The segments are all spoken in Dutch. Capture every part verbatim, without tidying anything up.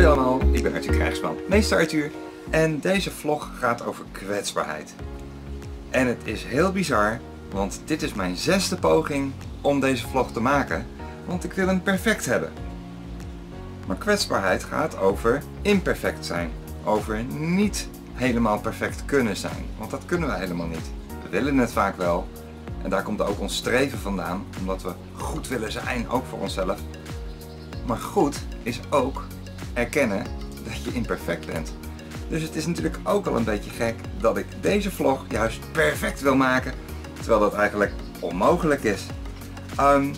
Hoi allemaal, ik ben Arthur Krijgsman, meester Arthur, en deze vlog gaat over kwetsbaarheid. En het is heel bizar, want dit is mijn zesde poging om deze vlog te maken, want ik wil hem perfect hebben. Maar kwetsbaarheid gaat over imperfect zijn, over niet helemaal perfect kunnen zijn, want dat kunnen we helemaal niet. We willen het vaak wel, en daar komt ook ons streven vandaan, omdat we goed willen zijn, ook voor onszelf. Maar goed is ook erkennen dat je imperfect bent. Dus het is natuurlijk ook al een beetje gek dat ik deze vlog juist perfect wil maken, terwijl dat eigenlijk onmogelijk is. Um,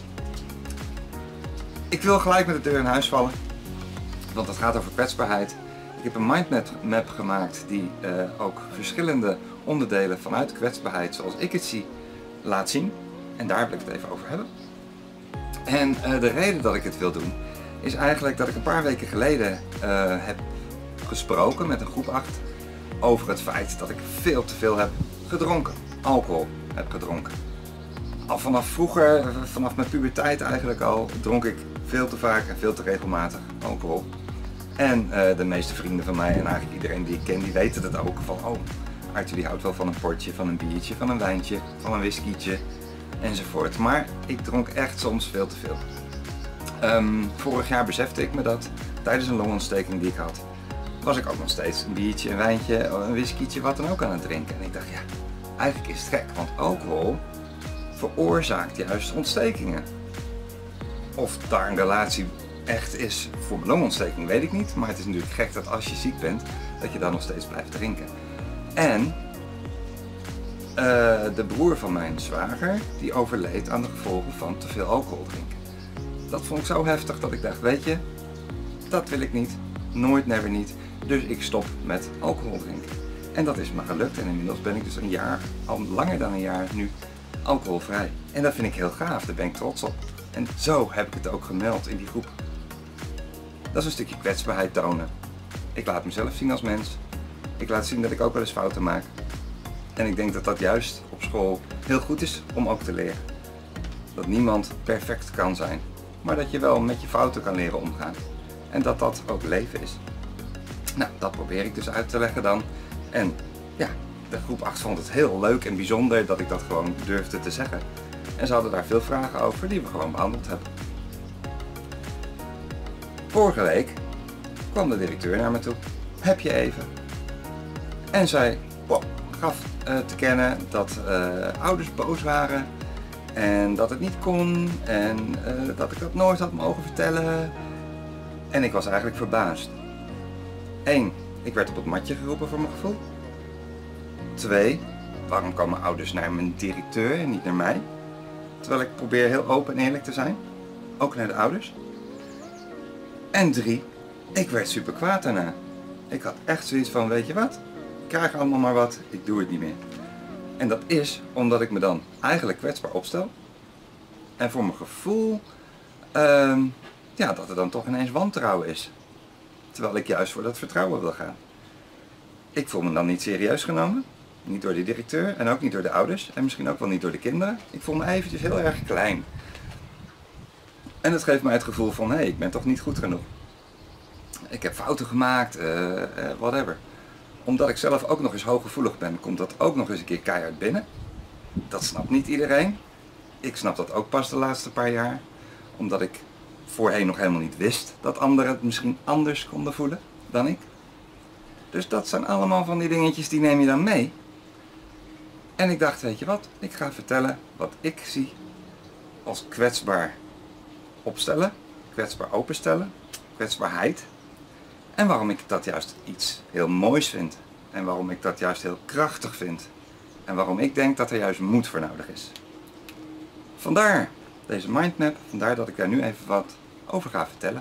ik wil gelijk met de deur in huis vallen, want het gaat over kwetsbaarheid. Ik heb een mindmap gemaakt die uh, ook verschillende onderdelen vanuit kwetsbaarheid, zoals ik het zie, laat zien. En daar wil ik het even over hebben. En uh, de reden dat ik het wil doen, is eigenlijk dat ik een paar weken geleden uh, heb gesproken met een groep acht over het feit dat ik veel te veel heb gedronken. Alcohol heb gedronken. Al vanaf vroeger, vanaf mijn puberteit eigenlijk al, dronk ik veel te vaak en veel te regelmatig alcohol. En uh, de meeste vrienden van mij en eigenlijk iedereen die ik ken, die weten het ook van, oh, Arthur die houdt wel van een portje, van een biertje, van een wijntje, van een whiskietje enzovoort. Maar ik dronk echt soms veel te veel. Um, vorig jaar besefte ik me dat tijdens een longontsteking die ik had, was ik ook nog steeds een biertje, een wijntje, een whiskietje, wat dan ook aan het drinken. En ik dacht, ja, eigenlijk is het gek, want alcohol veroorzaakt juist ontstekingen. Of daar een relatie echt is voor mijn longontsteking, weet ik niet. Maar het is natuurlijk gek dat als je ziek bent, dat je dan nog steeds blijft drinken. En uh, de broer van mijn zwager, die overleed aan de gevolgen van te veel alcohol drinken. Dat vond ik zo heftig dat ik dacht, weet je, dat wil ik niet, nooit, never niet. Dus ik stop met alcohol drinken. En dat is me gelukt en inmiddels ben ik dus een jaar, al langer dan een jaar nu, alcoholvrij. En dat vind ik heel gaaf, daar ben ik trots op. En zo heb ik het ook gemeld in die groep. Dat is een stukje kwetsbaarheid tonen. Ik laat mezelf zien als mens. Ik laat zien dat ik ook wel eens fouten maak. En ik denk dat dat juist op school heel goed is om ook te leren. Dat niemand perfect kan zijn, maar dat je wel met je fouten kan leren omgaan. En dat dat ook leven is. Nou, dat probeer ik dus uit te leggen dan. En ja, de groep acht vond het heel leuk en bijzonder dat ik dat gewoon durfde te zeggen. En ze hadden daar veel vragen over die we gewoon behandeld hebben. Vorige week kwam de directeur naar me toe. Heb je even? En zij wow, gaf uh, te kennen dat uh, ouders boos waren. En dat het niet kon. En uh, dat ik dat nooit had mogen vertellen. En ik was eigenlijk verbaasd. Eén, ik werd op het matje geroepen voor mijn gevoel. Twee, waarom komen ouders naar mijn directeur en niet naar mij? Terwijl ik probeer heel open en eerlijk te zijn. Ook naar de ouders. En drie, ik werd super kwaad daarna. Ik had echt zoiets van, weet je wat? Ik krijg allemaal maar wat, ik doe het niet meer. En dat is omdat ik me dan eigenlijk kwetsbaar opstel. En voor mijn gevoel, uh, ja, dat er dan toch ineens wantrouwen is. Terwijl ik juist voor dat vertrouwen wil gaan. Ik voel me dan niet serieus genomen. Niet door de directeur en ook niet door de ouders. En misschien ook wel niet door de kinderen. Ik voel me eventjes heel erg klein. En dat geeft mij het gevoel van, hé, hey, ik ben toch niet goed genoeg. Ik heb fouten gemaakt, uh, uh, whatever. Omdat ik zelf ook nog eens hooggevoelig ben, komt dat ook nog eens een keer keihard binnen. Dat snapt niet iedereen. Ik snap dat ook pas de laatste paar jaar. Omdat ik voorheen nog helemaal niet wist dat anderen het misschien anders konden voelen dan ik. Dus dat zijn allemaal van die dingetjes die neem je dan mee. En ik dacht, weet je wat, ik ga vertellen wat ik zie als kwetsbaar opstellen, kwetsbaar openstellen, kwetsbaarheid. En waarom ik dat juist iets heel moois vind. En waarom ik dat juist heel krachtig vind. En waarom ik denk dat er juist moed voor nodig is. Vandaar deze mindmap, vandaar dat ik daar nu even wat over ga vertellen.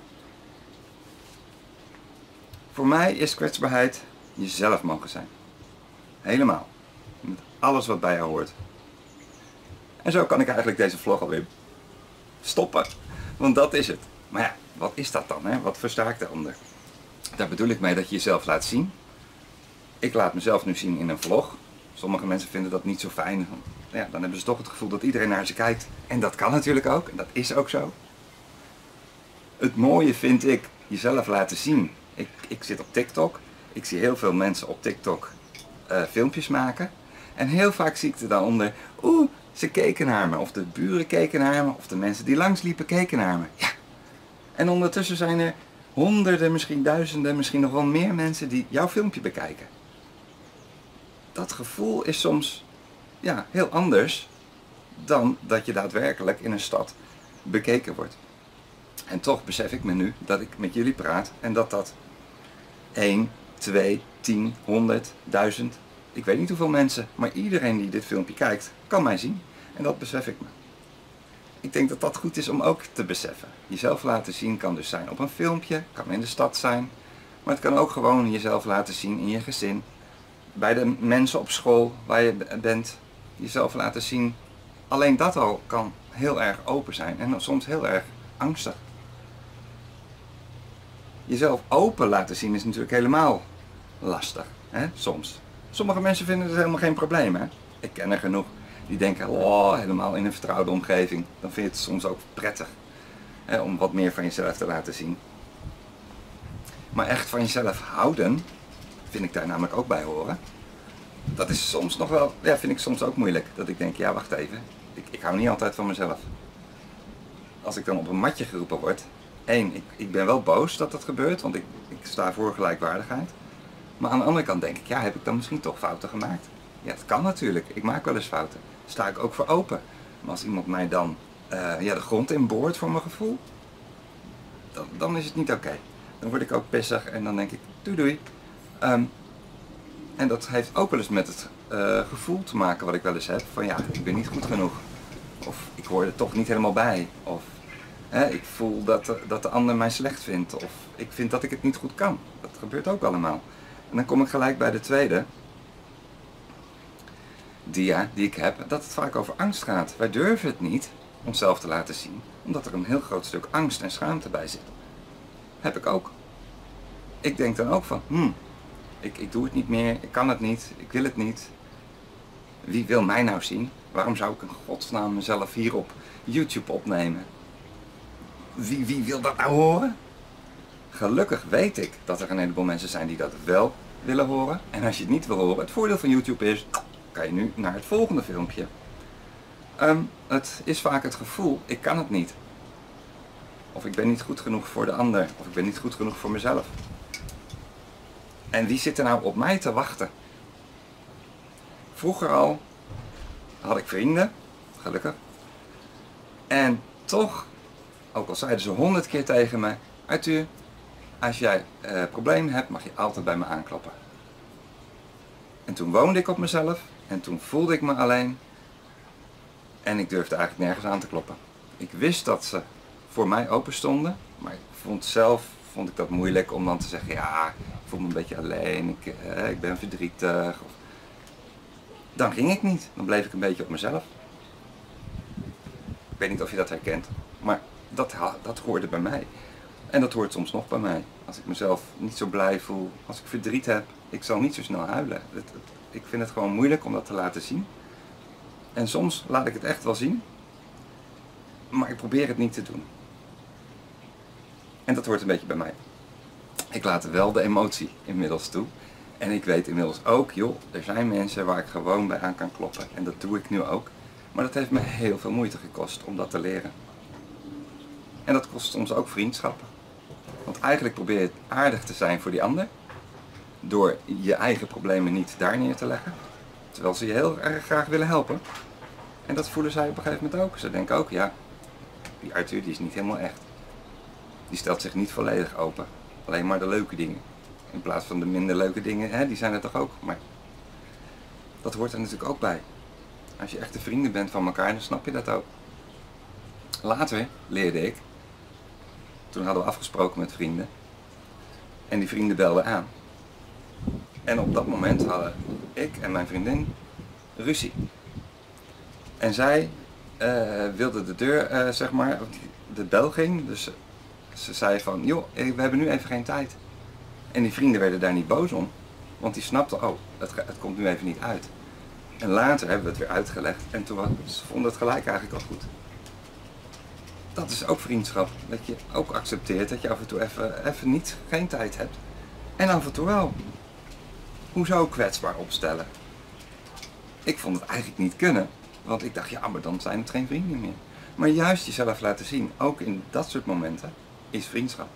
Voor mij is kwetsbaarheid jezelf mogen zijn. Helemaal. Met alles wat bij jou hoort. En zo kan ik eigenlijk deze vlog alweer stoppen. Want dat is het. Maar ja, wat is dat dan? Hè? Wat versta ik daaronder? Daar bedoel ik mee dat je jezelf laat zien. Ik laat mezelf nu zien in een vlog. Sommige mensen vinden dat niet zo fijn. Ja, dan hebben ze toch het gevoel dat iedereen naar ze kijkt. En dat kan natuurlijk ook. En dat is ook zo. Het mooie vind ik jezelf laten zien. Ik, ik zit op TikTok. Ik zie heel veel mensen op TikTok uh, filmpjes maken. En heel vaak zie ik er dan onder, oeh, ze keken naar me. Of de buren keken naar me. Of de mensen die langsliepen keken naar me. Ja. En ondertussen zijn er honderden, misschien duizenden, misschien nog wel meer mensen die jouw filmpje bekijken. Dat gevoel is soms ja, heel anders dan dat je daadwerkelijk in een stad bekeken wordt. En toch besef ik me nu dat ik met jullie praat en dat dat één, twee, tien, honderd, duizend, ik weet niet hoeveel mensen, maar iedereen die dit filmpje kijkt, kan mij zien. En dat besef ik me. Ik denk dat dat goed is om ook te beseffen. Jezelf laten zien kan dus zijn op een filmpje, kan in de stad zijn, maar het kan ook gewoon jezelf laten zien in je gezin, bij de mensen op school waar je bent, jezelf laten zien. Alleen dat al kan heel erg open zijn en soms heel erg angstig. Jezelf open laten zien is natuurlijk helemaal lastig, hè? Soms. Sommige mensen vinden het helemaal geen probleem. Hè? Ik ken er genoeg die denken, oh, helemaal in een vertrouwde omgeving. Dan vind je het soms ook prettig, hè, om wat meer van jezelf te laten zien. Maar echt van jezelf houden, vind ik daar namelijk ook bij horen. Dat is soms nog wel, ja, vind ik soms ook moeilijk. Dat ik denk, ja, wacht even, ik, ik hou niet altijd van mezelf. Als ik dan op een matje geroepen word, één, ik, ik ben wel boos dat dat gebeurt, want ik, ik sta voor gelijkwaardigheid. Maar aan de andere kant denk ik, ja, heb ik dan misschien toch fouten gemaakt? Ja, het kan natuurlijk. Ik maak wel eens fouten. Daar sta ik ook voor open. Maar als iemand mij dan uh, ja, de grond inboort voor mijn gevoel, dan, dan is het niet oké. Okay. Dan word ik ook pissig en dan denk ik, doei doei. Um, en dat heeft ook wel eens met het uh, gevoel te maken wat ik wel eens heb. Van ja, ik ben niet goed genoeg. Of ik hoor er toch niet helemaal bij. Of hè, ik voel dat de, dat de ander mij slecht vindt. Of ik vind dat ik het niet goed kan. Dat gebeurt ook allemaal. En dan kom ik gelijk bij de tweede dia die ik heb, dat het vaak over angst gaat. Wij durven het niet onszelf te laten zien, omdat er een heel groot stuk angst en schaamte bij zit. Heb ik ook. Ik denk dan ook van, hmm, ik, ik doe het niet meer, ik kan het niet, ik wil het niet. Wie wil mij nou zien? Waarom zou ik in godsnaam mezelf hier op YouTube opnemen? Wie, wie wil dat nou horen? Gelukkig weet ik dat er een heleboel mensen zijn die dat wel willen horen. En als je het niet wil horen, het voordeel van YouTube is, kan je nu naar het volgende filmpje. Um, het is vaak het gevoel, ik kan het niet. Of ik ben niet goed genoeg voor de ander. Of ik ben niet goed genoeg voor mezelf. En wie zit er nou op mij te wachten? Vroeger al had ik vrienden, gelukkig. En toch, ook al zeiden ze honderd keer tegen me, Arthur, als jij uh, problemen hebt, mag je altijd bij me aankloppen. En toen woonde ik op mezelf en toen voelde ik me alleen. En ik durfde eigenlijk nergens aan te kloppen. Ik wist dat ze voor mij open stonden, maar ik vond zelf vond ik dat moeilijk om dan te zeggen, ja, ik voel me een beetje alleen, ik, uh, ik ben verdrietig. Of... Dan ging ik niet, dan bleef ik een beetje op mezelf. Ik weet niet of je dat herkent, maar dat, dat hoorde bij mij. En dat hoort soms nog bij mij. Als ik mezelf niet zo blij voel, als ik verdriet heb, ik zal niet zo snel huilen. Het, het, ik vind het gewoon moeilijk om dat te laten zien. En soms laat ik het echt wel zien, maar ik probeer het niet te doen. En dat hoort een beetje bij mij. Ik laat wel de emotie inmiddels toe. En ik weet inmiddels ook, joh, er zijn mensen waar ik gewoon bij aan kan kloppen. En dat doe ik nu ook. Maar dat heeft me heel veel moeite gekost om dat te leren. En dat kost soms ook vriendschappen. Want eigenlijk probeer je aardig te zijn voor die ander. Door je eigen problemen niet daar neer te leggen. Terwijl ze je heel erg graag willen helpen. En dat voelen zij op een gegeven moment ook. Ze denken ook, ja, die Arthur die is niet helemaal echt. Die stelt zich niet volledig open. Alleen maar de leuke dingen. In plaats van de minder leuke dingen, hè, die zijn er toch ook. Maar dat hoort er natuurlijk ook bij. Als je echte vrienden bent van elkaar, dan snap je dat ook. Later leerde ik, toen hadden we afgesproken met vrienden. En die vrienden belden aan. En op dat moment hadden ik en mijn vriendin ruzie. En zij uh, wilde de deur, uh, zeg maar, de bel ging. Dus ze zei van, joh, we hebben nu even geen tijd. En die vrienden werden daar niet boos om. Want die snapten, oh, het, het komt nu even niet uit. En later hebben we het weer uitgelegd. En toen was, ze vonden het gelijk eigenlijk al goed. dat is ook vriendschap. Dat je ook accepteert dat je af en toe even, even niet, geen tijd hebt. En af en toe wel. Hoezo kwetsbaar opstellen? Ik vond het eigenlijk niet kunnen. Want ik dacht, ja, maar dan zijn het geen vrienden meer. Maar juist jezelf laten zien, ook in dat soort momenten, is vriendschap.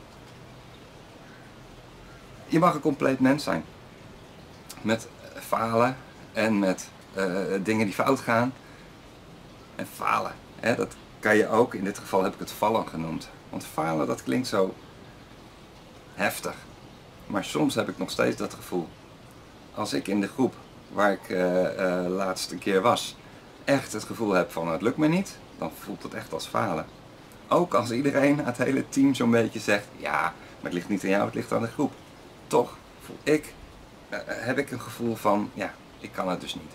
Je mag een compleet mens zijn. Met falen en met uh, dingen die fout gaan. En falen, hè, dat kan je ook, in dit geval heb ik het vallen genoemd. Want falen, dat klinkt zo heftig. Maar soms heb ik nog steeds dat gevoel. Als ik in de groep waar ik uh, uh, laatst een keer was, echt het gevoel heb van het lukt me niet, dan voelt het echt als falen. Ook als iedereen, het hele team zo'n beetje zegt, ja, maar het ligt niet aan jou, het ligt aan de groep. Toch voel ik, uh, heb ik een gevoel van, ja, ik kan het dus niet.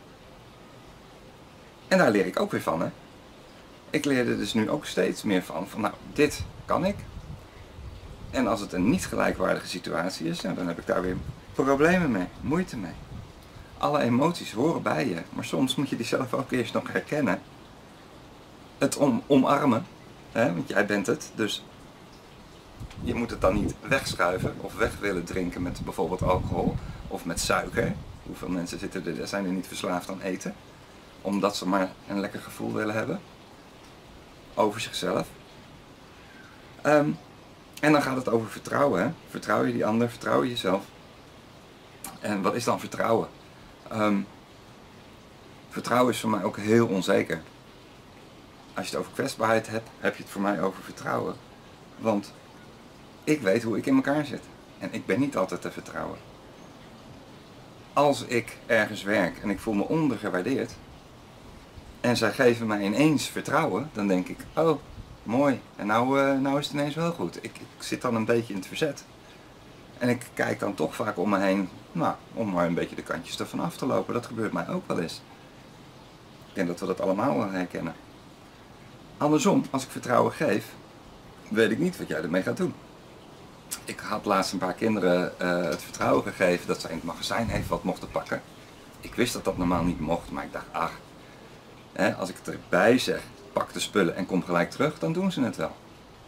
En daar leer ik ook weer van, hè. Ik leer er dus nu ook steeds meer van, van nou, dit kan ik. En als het een niet gelijkwaardige situatie is, nou, dan heb ik daar weer problemen mee, moeite mee. Alle emoties horen bij je, maar soms moet je die zelf ook eerst nog herkennen. Het om, omarmen, hè, want jij bent het, dus je moet het dan niet wegschuiven of weg willen drinken met bijvoorbeeld alcohol of met suiker. Hoeveel mensen zitten er, zijn er niet verslaafd aan eten, omdat ze maar een lekker gevoel willen hebben over zichzelf. Um, en dan gaat het over vertrouwen. Hè? Vertrouw je die ander, vertrouw je jezelf. En wat is dan vertrouwen? Um, vertrouwen is voor mij ook heel onzeker. Als je het over kwetsbaarheid hebt, heb je het voor mij over vertrouwen. Want ik weet hoe ik in elkaar zit. En ik ben niet altijd te vertrouwen. Als ik ergens werk en ik voel me ondergewaardeerd, en zij geven mij ineens vertrouwen, dan denk ik, oh, mooi. En nou, uh, nou is het ineens wel goed. Ik, ik zit dan een beetje in het verzet. En ik kijk dan toch vaak om me heen, nou, om maar een beetje de kantjes ervan af te lopen. Dat gebeurt mij ook wel eens. Ik denk dat we dat allemaal wel herkennen. Andersom, als ik vertrouwen geef, weet ik niet wat jij ermee gaat doen. Ik had laatst een paar kinderen uh, het vertrouwen gegeven dat zij in het magazijn even wat mochten pakken. Ik wist dat dat normaal niet mocht, maar ik dacht, ach, hè, als ik het erbij zeg, pak de spullen en kom gelijk terug, dan doen ze het wel.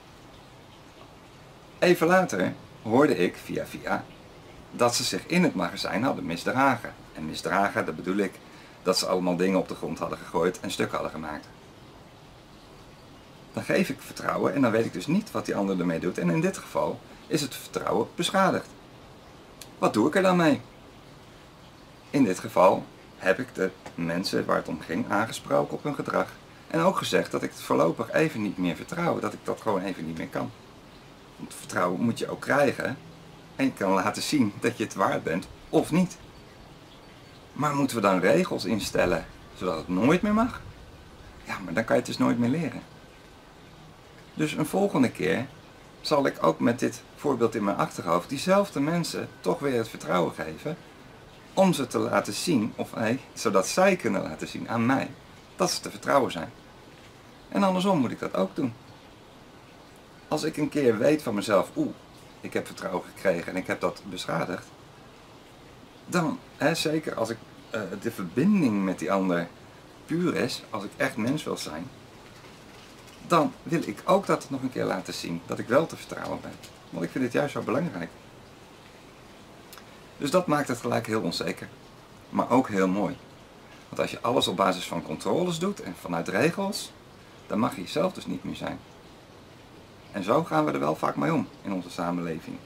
Even later hoorde ik via via dat ze zich in het magazijn hadden misdragen. En misdragen, dat bedoel ik dat ze allemaal dingen op de grond hadden gegooid en stuk hadden gemaakt. Dan geef ik vertrouwen en dan weet ik dus niet wat die ander ermee doet. En in dit geval is het vertrouwen beschadigd. Wat doe ik er dan mee? In dit geval heb ik de mensen waar het om ging aangesproken op hun gedrag. En ook gezegd dat ik het voorlopig even niet meer vertrouw. Dat ik dat gewoon even niet meer kan. Want vertrouwen moet je ook krijgen. En je kan laten zien dat je het waard bent of niet. Maar moeten we dan regels instellen zodat het nooit meer mag? Ja, maar dan kan je het dus nooit meer leren. Dus een volgende keer zal ik ook met dit voorbeeld in mijn achterhoofd diezelfde mensen toch weer het vertrouwen geven. Om ze te laten zien, of nee, zodat zij kunnen laten zien aan mij, dat ze te vertrouwen zijn. En andersom moet ik dat ook doen. Als ik een keer weet van mezelf, oeh, ik heb vertrouwen gekregen en ik heb dat beschadigd. Dan, hè, zeker als ik uh, de verbinding met die ander puur is, als ik echt mens wil zijn, dan wil ik ook dat nog een keer laten zien, dat ik wel te vertrouwen ben. Want ik vind het juist zo belangrijk. Dus dat maakt het gelijk heel onzeker. Maar ook heel mooi. Want als je alles op basis van controles doet en vanuit regels, dan mag je jezelf dus niet meer zijn. En zo gaan we er wel vaak mee om in onze samenleving.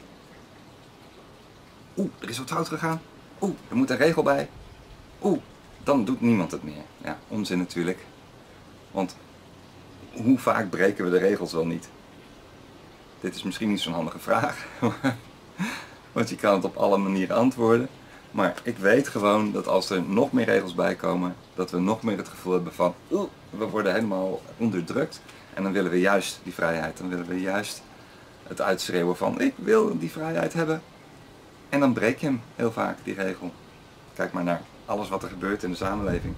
Oeh, er is wat fout gegaan. Oeh, er moet een regel bij. Oeh, dan doet niemand het meer. Ja, onzin natuurlijk. Want hoe vaak breken we de regels wel niet? Dit is misschien niet zo'n handige vraag. Want je kan het op alle manieren antwoorden. Maar ik weet gewoon dat als er nog meer regels bij komen, dat we nog meer het gevoel hebben van, oeh, we worden helemaal onderdrukt. En dan willen we juist die vrijheid. Dan willen we juist het uitschreeuwen van, ik wil die vrijheid hebben. En dan breek je hem heel vaak, die regel. Kijk maar naar alles wat er gebeurt in de samenleving.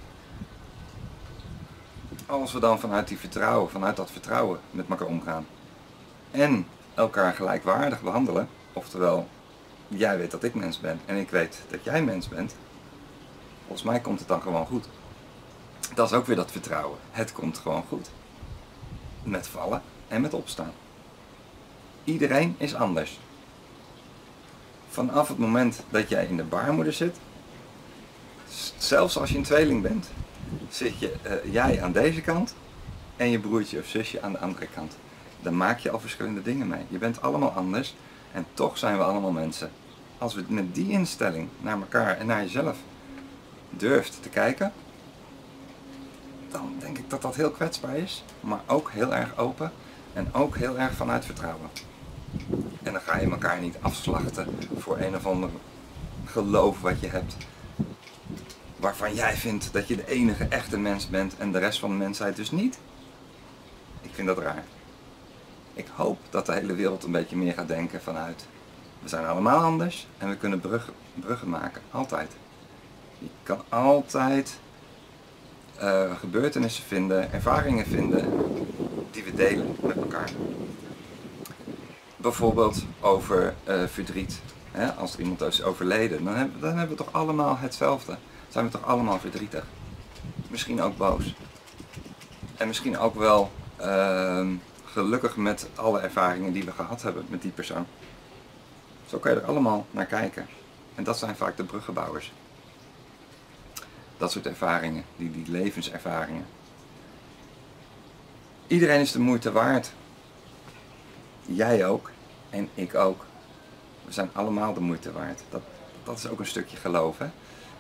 Als we dan vanuit die vertrouwen, vanuit dat vertrouwen met elkaar omgaan. En elkaar gelijkwaardig behandelen. Oftewel, jij weet dat ik mens ben en ik weet dat jij mens bent. Volgens mij komt het dan gewoon goed. Dat is ook weer dat vertrouwen. Het komt gewoon goed. met vallen en met opstaan. Iedereen is anders. Vanaf het moment dat jij in de baarmoeder zit, zelfs als je een tweeling bent, zit je, uh, jij aan deze kant en je broertje of zusje aan de andere kant. Dan maak je al verschillende dingen mee. Je bent allemaal anders en toch zijn we allemaal mensen. Als we met die instelling naar elkaar en naar jezelf durft te kijken, dan denk ik dat dat heel kwetsbaar is, maar ook heel erg open en ook heel erg vanuit vertrouwen. En dan ga je elkaar niet afslachten voor een of ander geloof wat je hebt, waarvan jij vindt dat je de enige echte mens bent en de rest van de mensheid dus niet. Ik vind dat raar. Ik hoop dat de hele wereld een beetje meer gaat denken vanuit, we zijn allemaal anders en we kunnen bruggen, bruggen maken, altijd. Je kan altijd uh, gebeurtenissen vinden, ervaringen vinden die we delen met elkaar. Bijvoorbeeld over uh, verdriet. Hè? Als er iemand is overleden, dan hebben, dan hebben we toch allemaal hetzelfde. Zijn we toch allemaal verdrietig. Misschien ook boos. En misschien ook wel uh, gelukkig met alle ervaringen die we gehad hebben met die persoon. Zo kan je er allemaal naar kijken. En dat zijn vaak de bruggenbouwers. Dat soort ervaringen, die, die levenservaringen. Iedereen is de moeite waard. Jij ook en ik ook. We zijn allemaal de moeite waard. Dat, dat is ook een stukje geloof, hè?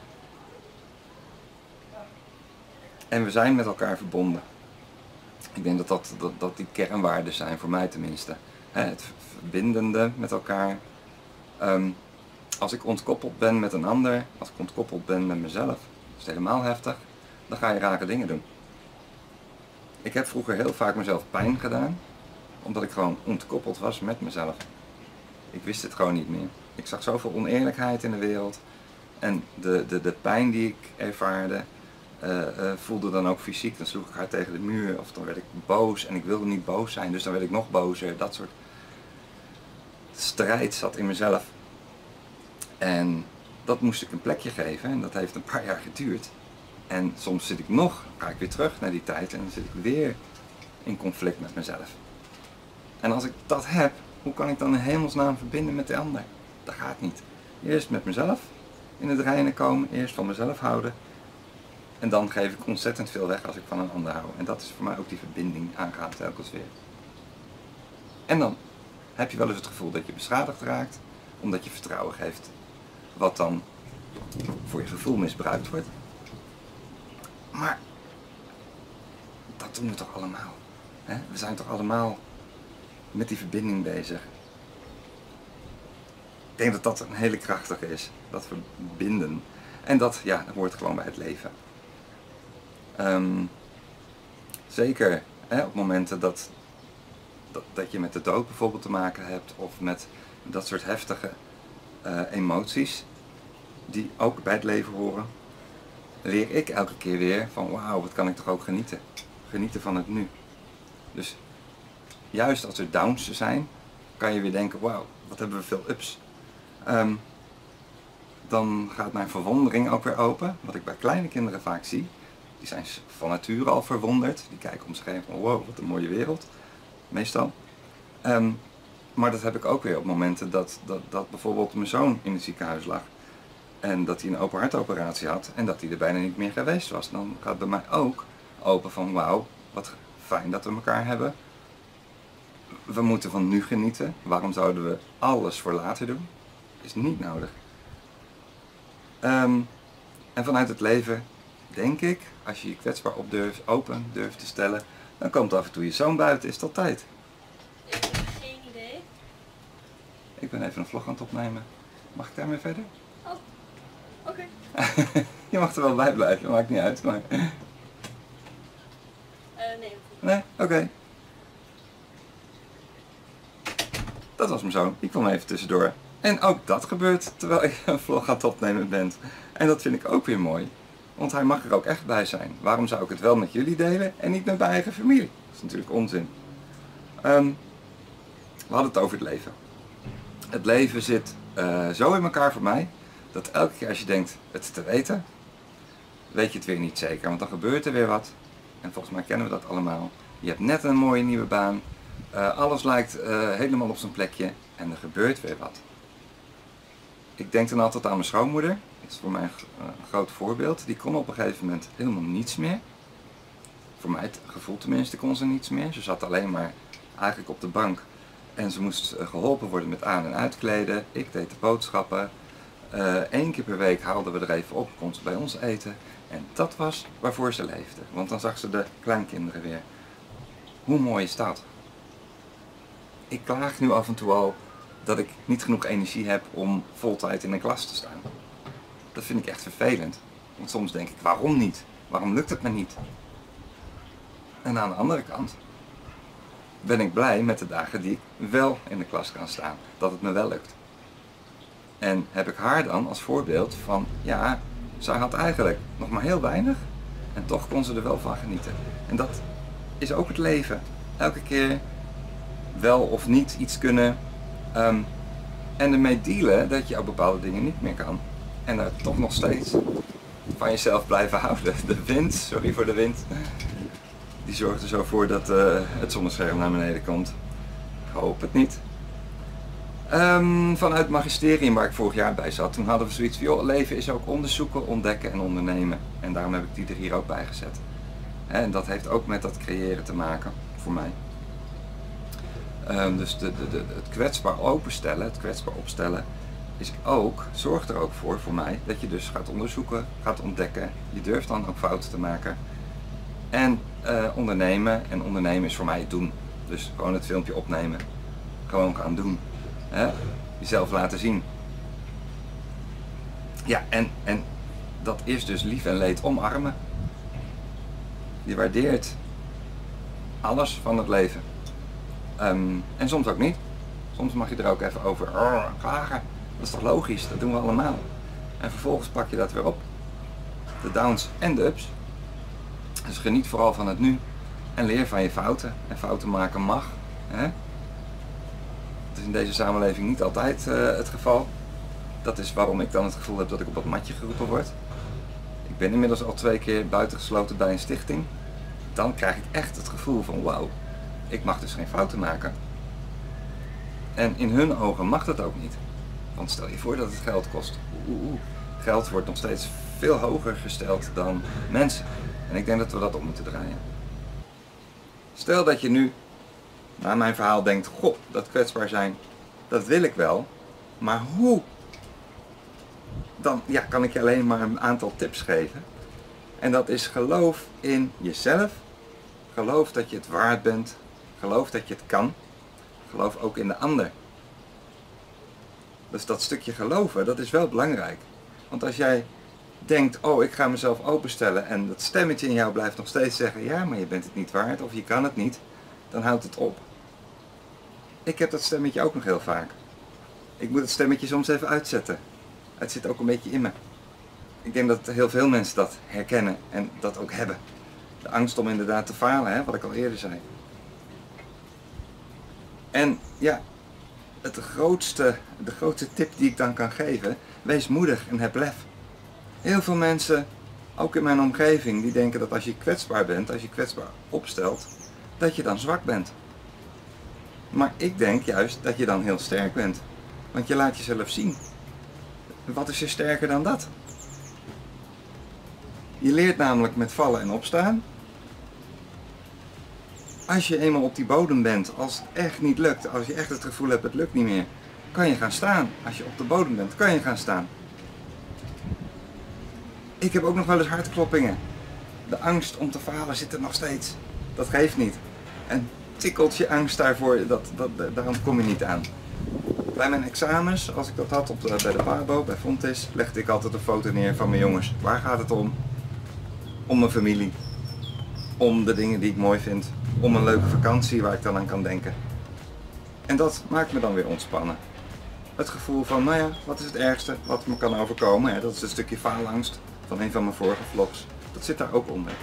En we zijn met elkaar verbonden. Ik denk dat dat, dat, dat die kernwaarden zijn, voor mij tenminste. Het verbindende met elkaar. Um, als ik ontkoppeld ben met een ander, als ik ontkoppeld ben met mezelf, is het helemaal heftig, dan ga je rare dingen doen. Ik heb vroeger heel vaak mezelf pijn gedaan, omdat ik gewoon ontkoppeld was met mezelf. Ik wist het gewoon niet meer. Ik zag zoveel oneerlijkheid in de wereld en de, de, de pijn die ik ervaarde, uh, uh, voelde dan ook fysiek. Dan sloeg ik hard tegen de muur of dan werd ik boos en ik wilde niet boos zijn, dus dan werd ik nog bozer. Dat soort strijd zat in mezelf. En dat moest ik een plekje geven en dat heeft een paar jaar geduurd. En soms zit ik nog, ga ik weer terug naar die tijd en dan zit ik weer in conflict met mezelf. En als ik dat heb, hoe kan ik dan in hemelsnaam verbinden met de ander? Dat gaat niet. Eerst met mezelf in het reinen komen, eerst van mezelf houden. En dan geef ik ontzettend veel weg als ik van een ander hou. En dat is voor mij ook die verbinding aangaan telkens weer. En dan heb je wel eens het gevoel dat je beschadigd raakt, omdat je vertrouwen geeft. Wat dan voor je gevoel misbruikt wordt. Maar dat doen we toch allemaal. Hè? We zijn toch allemaal met die verbinding bezig. Ik denk dat dat een hele krachtige is. Dat verbinden. En dat, ja, dat hoort gewoon bij het leven. Um, zeker hè, op momenten dat, dat, dat je met de dood bijvoorbeeld te maken hebt. Of met dat soort heftige uh, emoties. Die ook bij het leven horen. Leer ik elke keer weer van wauw, wat kan ik toch ook genieten. Genieten van het nu. Dus juist als er downs zijn, kan je weer denken, wauw, wat hebben we veel ups. Um, dan gaat mijn verwondering ook weer open, wat ik bij kleine kinderen vaak zie. Die zijn van nature al verwonderd, die kijken om zich heen van wow, wat een mooie wereld, meestal. Um, maar dat heb ik ook weer op momenten dat, dat, dat bijvoorbeeld mijn zoon in het ziekenhuis lag. En dat hij een open hartoperatie had en dat hij er bijna niet meer geweest was. Dan gaat bij mij ook open van wauw, wat fijn dat we elkaar hebben. We moeten van nu genieten. Waarom zouden we alles voor later doen? Is niet nodig. Um, en vanuit het leven denk ik, als je je kwetsbaar op durft, open durft te stellen, dan komt af en toe je zoon buiten, is dat tijd. Ik heb geen idee. Ik ben even een vlog aan het opnemen. Mag ik daarmee verder? Oh, oké. Okay. Je mag er wel bij blijven, maakt niet uit. Maar... Uh, nee. Nee? Oké. Okay. Dat was mijn zoon. Ik kwam even tussendoor. En ook dat gebeurt terwijl ik een vlog aan het opnemen ben. En dat vind ik ook weer mooi. Want hij mag er ook echt bij zijn. Waarom zou ik het wel met jullie delen en niet met mijn eigen familie? Dat is natuurlijk onzin. Um, we hadden het over het leven. Het leven zit uh, zo in elkaar voor mij, dat elke keer als je denkt het te weten, weet je het weer niet zeker. Want dan gebeurt er weer wat. En volgens mij kennen we dat allemaal. je hebt net een mooie nieuwe baan, uh, alles lijkt uh, helemaal op zijn plekje en er gebeurt weer wat. Ik denk dan altijd aan mijn schoonmoeder, dat is voor mij een groot voorbeeld. Die kon op een gegeven moment helemaal niets meer. Voor mij het gevoel tenminste kon ze niets meer. Ze zat alleen maar eigenlijk op de bank en ze moest geholpen worden met aan- en uitkleden. Ik deed de boodschappen. Eén uh, keer per week haalden we er even op, kon ze bij ons eten. En dat was waarvoor ze leefde, want dan zag ze de kleinkinderen weer. Hoe mooi is dat? Ik klaag nu af en toe al dat ik niet genoeg energie heb om voltijd in een klas te staan. Dat vind ik echt vervelend. Want soms denk ik, waarom niet? Waarom lukt het me niet? En aan de andere kant ben ik blij met de dagen die ik wel in de klas kan staan. Dat het me wel lukt. En heb ik haar dan als voorbeeld van, ja, zij had eigenlijk nog maar heel weinig. En toch kon ze er wel van genieten. En dat is ook het leven. Elke keer wel of niet iets kunnen. Um, en ermee dealen dat je op bepaalde dingen niet meer kan. En daar toch nog steeds van jezelf blijven houden. De wind, sorry voor de wind, die zorgt er zo voor dat uh, het zonnescherm naar beneden komt. Ik hoop het niet. Um, vanuit het magisterium waar ik vorig jaar bij zat, toen hadden we zoiets van, joh, leven is ook onderzoeken, ontdekken en ondernemen. En daarom heb ik die er hier ook bij gezet. En dat heeft ook met dat creëren te maken, voor mij. Um, dus de, de, de, het kwetsbaar openstellen, het kwetsbaar opstellen, is ook, zorgt er ook voor, voor mij, dat je dus gaat onderzoeken, gaat ontdekken. Je durft dan ook fouten te maken. En uh, ondernemen, en ondernemen is voor mij het doen. Dus gewoon het filmpje opnemen, gewoon gaan doen. He? Jezelf laten zien. Ja, en, en dat is dus lief en leed omarmen. Je waardeert alles van het leven. Um, en soms ook niet. Soms mag je er ook even over oh, klagen. Dat is toch logisch, dat doen we allemaal. En vervolgens pak je dat weer op. De downs en de ups. Dus geniet vooral van het nu. En leer van je fouten. En fouten maken mag. Hè? Dat is in deze samenleving niet altijd uh, het geval. Dat is waarom ik dan het gevoel heb dat ik op dat matje geroepen word. Ik ben inmiddels al twee keer buitengesloten bij een stichting. Dan krijg ik echt het gevoel van wauw, ik mag dus geen fouten maken. En in hun ogen mag dat ook niet. Want stel je voor dat het geld kost. Oeh, oeh. Geld wordt nog steeds veel hoger gesteld dan mensen. En ik denk dat we dat op moeten draaien. Stel dat je nu naar mijn verhaal denkt, goh, dat kwetsbaar zijn, dat wil ik wel. Maar hoe? Dan ja, kan ik je alleen maar een aantal tips geven. En dat is geloof in jezelf. Geloof dat je het waard bent. Geloof dat je het kan. Geloof ook in de ander. Dus dat stukje geloven, dat is wel belangrijk. Want als jij denkt, oh ik ga mezelf openstellen en dat stemmetje in jou blijft nog steeds zeggen, ja maar je bent het niet waard of je kan het niet, dan houdt het op. Ik heb dat stemmetje ook nog heel vaak. Ik moet het stemmetje soms even uitzetten. Het zit ook een beetje in me. Ik denk dat heel veel mensen dat herkennen en dat ook hebben. De angst om inderdaad te falen, hè, wat ik al eerder zei. En ja, het grootste, de grootste tip die ik dan kan geven, wees moedig en heb lef. Heel veel mensen, ook in mijn omgeving, die denken dat als je kwetsbaar bent, als je kwetsbaar opstelt, dat je dan zwak bent. Maar ik denk juist dat je dan heel sterk bent. Want je laat jezelf zien. Wat is er sterker dan dat? Je leert namelijk met vallen en opstaan. Als je eenmaal op die bodem bent, als het echt niet lukt, als je echt het gevoel hebt het lukt niet meer, kan je gaan staan. Als je op de bodem bent, kan je gaan staan. Ik heb ook nog wel eens hartkloppingen. De angst om te falen zit er nog steeds. Dat geeft niet. En tikkelt je angst daarvoor, dat, dat, daarom kom je niet aan. Bij mijn examens, als ik dat had op de, bij de Pabo, bij Fontis, legde ik altijd een foto neer van mijn jongens. Waar gaat het om? Om mijn familie. Om de dingen die ik mooi vind. Om een leuke vakantie waar ik dan aan kan denken. En dat maakt me dan weer ontspannen. Het gevoel van, nou ja, wat is het ergste wat me kan overkomen? Hè? Dat is een stukje faalangst van een van mijn vorige vlogs. Dat zit daar ook onder.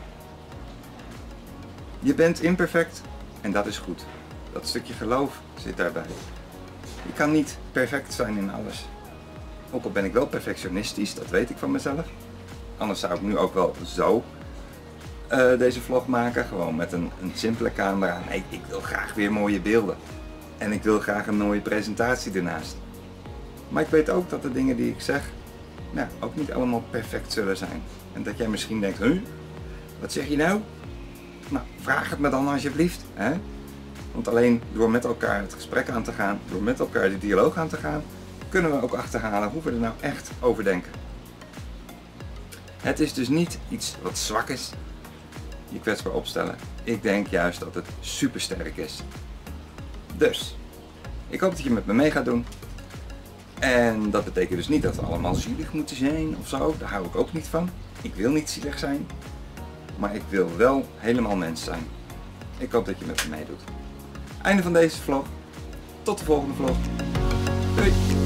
Je bent imperfect en dat is goed. Dat stukje geloof zit daarbij. Je kan niet perfect zijn in alles. Ook al ben ik wel perfectionistisch, dat weet ik van mezelf. Anders zou ik nu ook wel zo uh, deze vlog maken, gewoon met een, een simpele camera. Nee, ik wil graag weer mooie beelden. En ik wil graag een mooie presentatie ernaast. Maar ik weet ook dat de dingen die ik zeg, nou, ook niet allemaal perfect zullen zijn. En dat jij misschien denkt, huh, wat zeg je nou? Nou, vraag het me dan alsjeblieft. Hè? Want alleen door met elkaar het gesprek aan te gaan, door met elkaar de dialoog aan te gaan, kunnen we ook achterhalen hoe we er nou echt over denken. Het is dus niet iets wat zwak is, je kwetsbaar opstellen. Ik denk juist dat het super sterk is. Dus, ik hoop dat je met me mee gaat doen. En dat betekent dus niet dat we allemaal zielig moeten zijn of zo, daar hou ik ook niet van. Ik wil niet zielig zijn, maar ik wil wel helemaal mens zijn. Ik hoop dat je met me meedoet. Einde van deze vlog. Tot de volgende vlog. Doei!